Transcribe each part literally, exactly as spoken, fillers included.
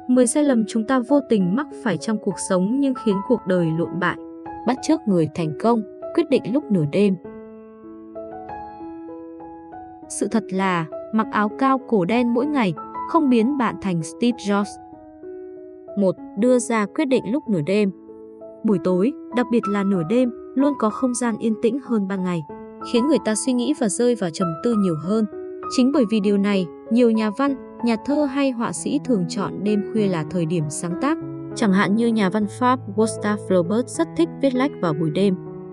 mười sai lầm chúng ta vô tình mắc phải trong cuộc sống nhưng khiến cuộc đời lụn bại. Bắt chước người thành công, quyết định lúc nửa đêm. Sự thật là, mặc áo cao cổ đen mỗi ngày không biến bạn thành Steve Jobs. một. Đưa ra quyết định lúc nửa đêm. Buổi tối, đặc biệt là nửa đêm, luôn có không gian yên tĩnh hơn ban ngày, khiến người ta suy nghĩ và rơi vào trầm tư nhiều hơn. Chính bởi vì điều này, nhiều nhà văn, nhà thơ hay họa sĩ thường chọn đêm khuya là thời điểm sáng tác. Chẳng hạn như nhà văn Pháp Gustave Flaubert rất thích viết lách vào buổi đêm.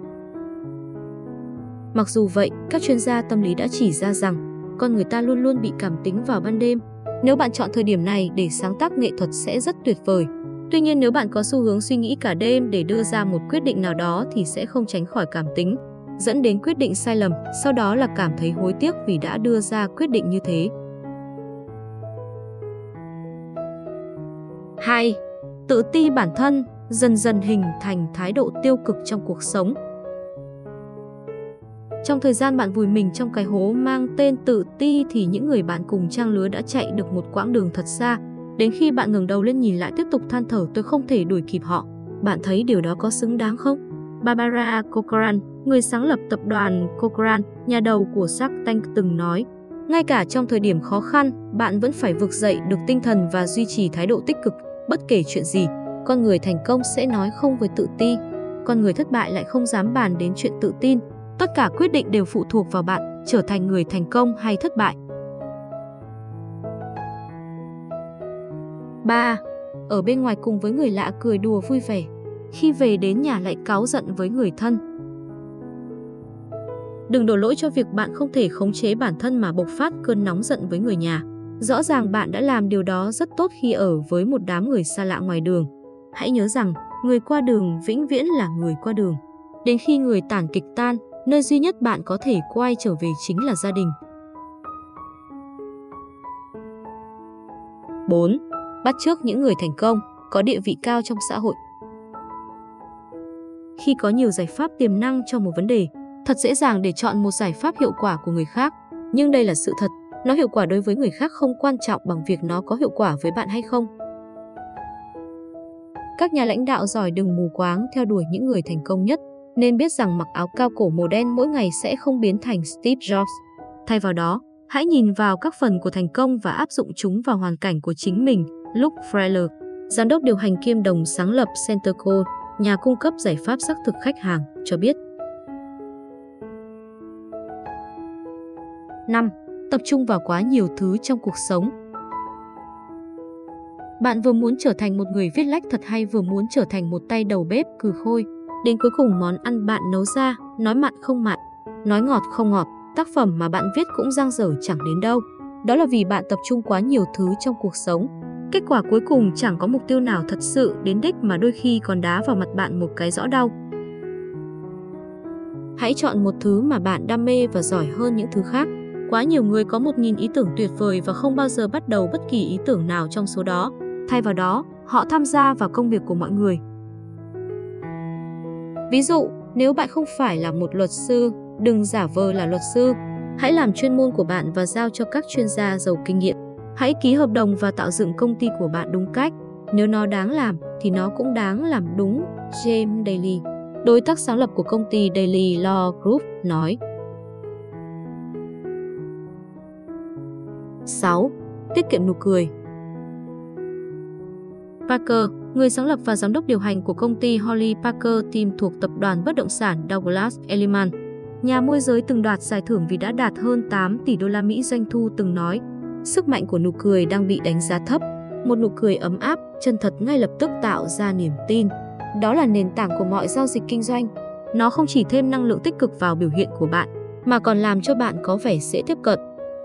Mặc dù vậy, các chuyên gia tâm lý đã chỉ ra rằng con người ta luôn luôn bị cảm tính vào ban đêm. Nếu bạn chọn thời điểm này để sáng tác nghệ thuật sẽ rất tuyệt vời. Tuy nhiên, nếu bạn có xu hướng suy nghĩ cả đêm để đưa ra một quyết định nào đó thì sẽ không tránh khỏi cảm tính, dẫn đến quyết định sai lầm, sau đó là cảm thấy hối tiếc vì đã đưa ra quyết định như thế. hai. Tự ti bản thân, dần dần hình thành thái độ tiêu cực trong cuộc sống. Trong thời gian bạn vùi mình trong cái hố mang tên tự ti thì những người bạn cùng trang lứa đã chạy được một quãng đường thật xa. Đến khi bạn ngẩng đầu lên nhìn lại tiếp tục than thở tôi không thể đuổi kịp họ. Bạn thấy điều đó có xứng đáng không? Barbara Corcoran, người sáng lập tập đoàn Corcoran, nhà đầu của Shark Tank từng nói, ngay cả trong thời điểm khó khăn, bạn vẫn phải vực dậy được tinh thần và duy trì thái độ tích cực. Bất kể chuyện gì, con người thành công sẽ nói không với tự ti. Con người thất bại lại không dám bàn đến chuyện tự tin. Tất cả quyết định đều phụ thuộc vào bạn, trở thành người thành công hay thất bại. ba. Ở bên ngoài cùng với người lạ cười đùa vui vẻ, khi về đến nhà lại cáu giận với người thân. Đừng đổ lỗi cho việc bạn không thể khống chế bản thân mà bộc phát cơn nóng giận với người nhà. Rõ ràng bạn đã làm điều đó rất tốt khi ở với một đám người xa lạ ngoài đường. Hãy nhớ rằng, người qua đường vĩnh viễn là người qua đường. Đến khi người tản kịch tan, nơi duy nhất bạn có thể quay trở về chính là gia đình. bốn. Bắt chước những người thành công, có địa vị cao trong xã hội. Khi có nhiều giải pháp tiềm năng cho một vấn đề, thật dễ dàng để chọn một giải pháp hiệu quả của người khác. Nhưng đây là sự thật, nó hiệu quả đối với người khác không quan trọng bằng việc nó có hiệu quả với bạn hay không. Các nhà lãnh đạo giỏi đừng mù quáng theo đuổi những người thành công nhất, nên biết rằng mặc áo cao cổ màu đen mỗi ngày sẽ không biến thành Steve Jobs. Thay vào đó, hãy nhìn vào các phần của thành công và áp dụng chúng vào hoàn cảnh của chính mình. Luke Freeler, giám đốc điều hành kiêm đồng sáng lập Centerco, nhà cung cấp giải pháp xác thực khách hàng, cho biết. năm. Tập trung vào quá nhiều thứ trong cuộc sống. Bạn vừa muốn trở thành một người viết lách thật hay vừa muốn trở thành một tay đầu bếp cừ khôi. Đến cuối cùng món ăn bạn nấu ra, nói mặn không mặn, nói ngọt không ngọt, tác phẩm mà bạn viết cũng dang dở chẳng đến đâu. Đó là vì bạn tập trung quá nhiều thứ trong cuộc sống. Kết quả cuối cùng chẳng có mục tiêu nào thật sự đến đích mà đôi khi còn đá vào mặt bạn một cái rõ đau. Hãy chọn một thứ mà bạn đam mê và giỏi hơn những thứ khác. Quá nhiều người có một nghìn ý tưởng tuyệt vời và không bao giờ bắt đầu bất kỳ ý tưởng nào trong số đó. Thay vào đó, họ tham gia vào công việc của mọi người. Ví dụ, nếu bạn không phải là một luật sư, đừng giả vờ là luật sư. Hãy làm chuyên môn của bạn và giao cho các chuyên gia giàu kinh nghiệm. Hãy ký hợp đồng và tạo dựng công ty của bạn đúng cách. Nếu nó đáng làm, thì nó cũng đáng làm đúng, James Daly, đối tác sáng lập của công ty Daily Law Group, nói. sáu. Tiết kiệm nụ cười. Parker, người sáng lập và giám đốc điều hành của công ty Holly Parker Team thuộc tập đoàn bất động sản Douglas Elliman, nhà môi giới từng đoạt giải thưởng vì đã đạt hơn tám tỷ đô la Mỹ doanh thu, từng nói, sức mạnh của nụ cười đang bị đánh giá thấp. Một nụ cười ấm áp, chân thật ngay lập tức tạo ra niềm tin. Đó là nền tảng của mọi giao dịch kinh doanh. Nó không chỉ thêm năng lượng tích cực vào biểu hiện của bạn, mà còn làm cho bạn có vẻ dễ tiếp cận.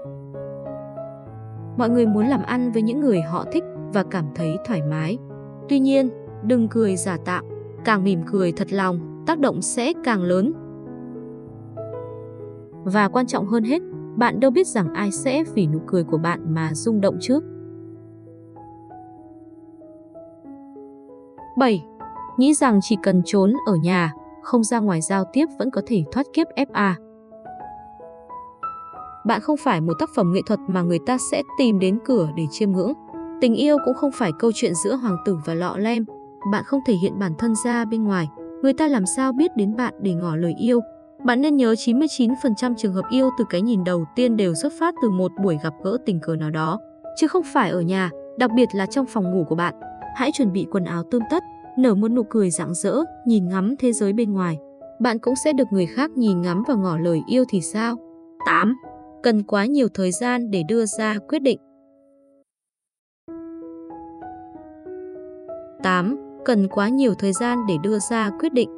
Mọi người muốn làm ăn với những người họ thích và cảm thấy thoải mái. Tuy nhiên, đừng cười giả tạo. Càng mỉm cười thật lòng, tác động sẽ càng lớn. Và quan trọng hơn hết, bạn đâu biết rằng ai sẽ vì nụ cười của bạn mà rung động trước. bảy. Nghĩ rằng chỉ cần trốn ở nhà, không ra ngoài giao tiếp vẫn có thể thoát kiếp ép a. Bạn không phải một tác phẩm nghệ thuật mà người ta sẽ tìm đến cửa để chiêm ngưỡng. Tình yêu cũng không phải câu chuyện giữa hoàng tử và lọ lem. Bạn không thể hiện bản thân ra bên ngoài, người ta làm sao biết đến bạn để ngỏ lời yêu. Bạn nên nhớ chín mươi chín phần trăm trường hợp yêu từ cái nhìn đầu tiên đều xuất phát từ một buổi gặp gỡ tình cờ nào đó, chứ không phải ở nhà, đặc biệt là trong phòng ngủ của bạn. Hãy chuẩn bị quần áo tươm tất, nở một nụ cười rạng rỡ, nhìn ngắm thế giới bên ngoài. Bạn cũng sẽ được người khác nhìn ngắm và ngỏ lời yêu thì sao? tám. Cần quá nhiều thời gian để đưa ra quyết định. tám. Cần quá nhiều thời gian để đưa ra quyết định.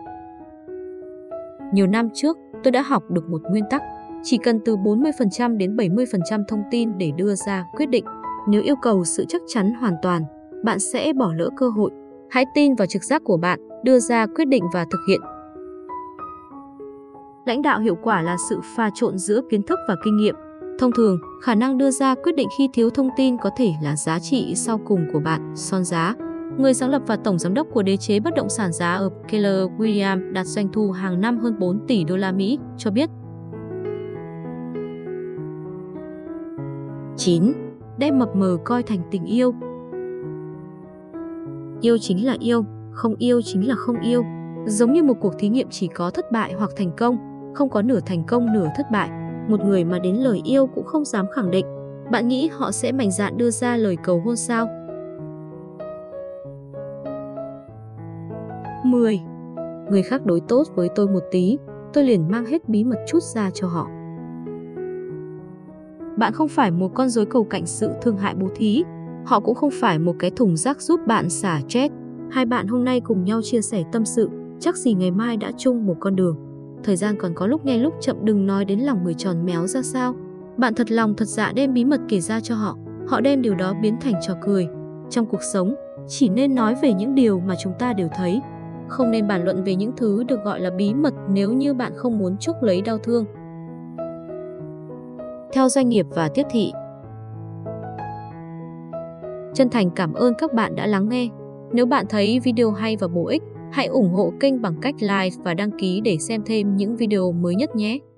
Nhiều năm trước, tôi đã học được một nguyên tắc, chỉ cần từ bốn mươi phần trăm đến bảy mươi phần trăm thông tin để đưa ra quyết định. Nếu yêu cầu sự chắc chắn hoàn toàn, bạn sẽ bỏ lỡ cơ hội. Hãy tin vào trực giác của bạn, đưa ra quyết định và thực hiện. Lãnh đạo hiệu quả là sự pha trộn giữa kiến thức và kinh nghiệm. Thông thường, khả năng đưa ra quyết định khi thiếu thông tin có thể là giá trị sau cùng của bạn. Son Giá, người sáng lập và tổng giám đốc của đế chế bất động sản giá ở Keller Williams đạt doanh thu hàng năm hơn bốn tỷ đô la Mỹ, cho biết. chín. Đem mập mờ coi thành tình yêu. Yêu chính là yêu, không yêu chính là không yêu. Giống như một cuộc thí nghiệm chỉ có thất bại hoặc thành công, không có nửa thành công nửa thất bại. Một người mà đến lời yêu cũng không dám khẳng định. Bạn nghĩ họ sẽ mạnh dạn đưa ra lời cầu hôn sao? mười. Người khác đối tốt với tôi một tí, tôi liền mang hết bí mật chút ra cho họ. Bạn không phải một con rối cầu cạnh sự thương hại bố thí. Họ cũng không phải một cái thùng rác giúp bạn xả stress. Hai bạn hôm nay cùng nhau chia sẻ tâm sự, chắc gì ngày mai đã chung một con đường. Thời gian còn có lúc nghe lúc chậm, đừng nói đến lòng người tròn méo ra sao. Bạn thật lòng thật dạ đem bí mật kể ra cho họ, họ đem điều đó biến thành trò cười. Trong cuộc sống, chỉ nên nói về những điều mà chúng ta đều thấy. Không nên bàn luận về những thứ được gọi là bí mật nếu như bạn không muốn chuốc lấy đau thương. Theo doanh nghiệp và tiếp thị. Chân thành cảm ơn các bạn đã lắng nghe. Nếu bạn thấy video hay và bổ ích, hãy ủng hộ kênh bằng cách like và đăng ký để xem thêm những video mới nhất nhé.